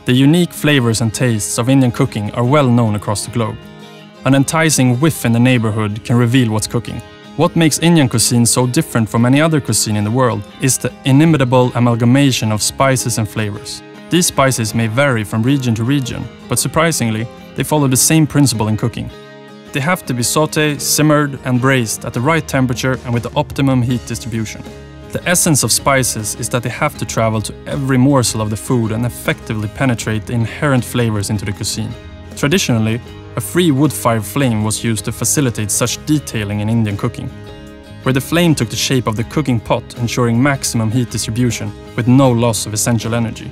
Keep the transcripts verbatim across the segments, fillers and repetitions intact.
The unique flavors and tastes of Indian cooking are well known across the globe. An enticing whiff in the neighborhood can reveal what's cooking. What makes Indian cuisine so different from any other cuisine in the world is the inimitable amalgamation of spices and flavors. These spices may vary from region to region, but surprisingly, they follow the same principle in cooking. They have to be sauté, simmered and braised at the right temperature and with the optimum heat distribution. The essence of spices is that they have to travel to every morsel of the food and effectively penetrate the inherent flavors into the cuisine. Traditionally, a free wood-fire flame was used to facilitate such detailing in Indian cooking, where the flame took the shape of the cooking pot, ensuring maximum heat distribution with no loss of essential energy.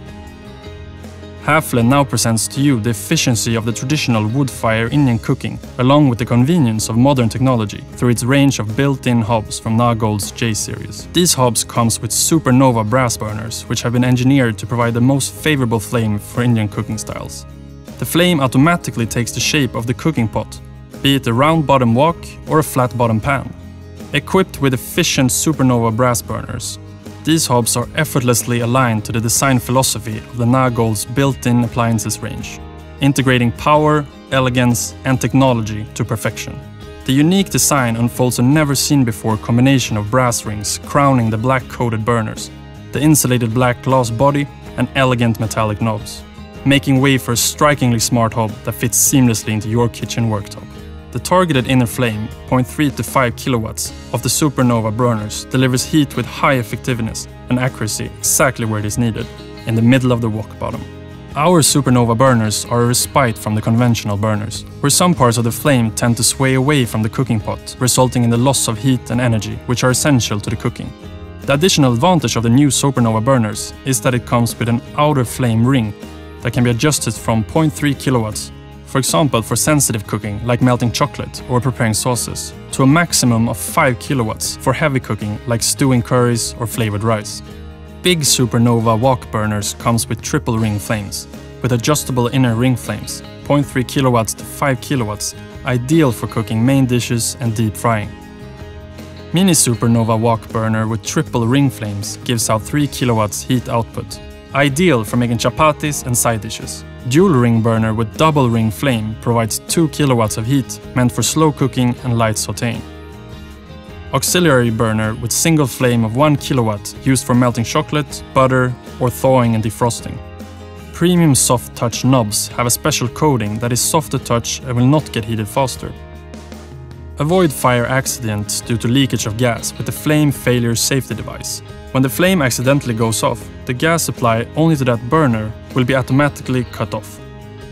Hafele now presents to you the efficiency of the traditional wood-fire Indian cooking, along with the convenience of modern technology through its range of built-in hobs from Rajkot's J series. These hobs comes with supernova brass burners, which have been engineered to provide the most favorable flame for Indian cooking styles. The flame automatically takes the shape of the cooking pot, be it a round bottom wok or a flat bottom pan. Equipped with efficient supernova brass burners, these hobs are effortlessly aligned to the design philosophy of the Rajkot's built-in appliances range, integrating power, elegance and technology to perfection. The unique design unfolds a never-seen-before combination of brass rings crowning the black-coated burners, the insulated black glass body and elegant metallic knobs, making way for a strikingly smart hob that fits seamlessly into your kitchen worktop. The targeted inner flame, zero point three to five kilowatts, of the supernova burners delivers heat with high effectiveness and accuracy exactly where it is needed, in the middle of the wok bottom. Our supernova burners are a respite from the conventional burners, where some parts of the flame tend to sway away from the cooking pot, resulting in the loss of heat and energy, which are essential to the cooking. The additional advantage of the new supernova burners is that it comes with an outer flame ring that can be adjusted from zero point three kilowatts, for example for sensitive cooking like melting chocolate or preparing sauces, to a maximum of five kilowatts for heavy cooking like stewing curries or flavored rice. Big supernova wok burners comes with triple ring flames, with adjustable inner ring flames, zero point three kilowatts to five kilowatts, ideal for cooking main dishes and deep frying. Mini supernova wok burner with triple ring flames gives out three kilowatts heat output, ideal for making chapatis and side dishes. Dual ring burner with double ring flame provides two kilowatts of heat, meant for slow cooking and light sautéing. Auxiliary burner with single flame of one kilowatt, used for melting chocolate, butter or thawing and defrosting. Premium soft touch knobs have a special coating that is soft to touch and will not get heated faster. Avoid fire accidents due to leakage of gas with the flame failure safety device. When the flame accidentally goes off, the gas supply only to that burner will be automatically cut off.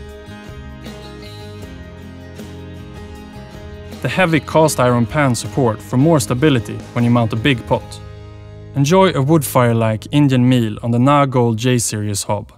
The heavy cast iron pan support for more stability when you mount a big pot. Enjoy a wood fire-like Indian meal on the Rajkot J series hob.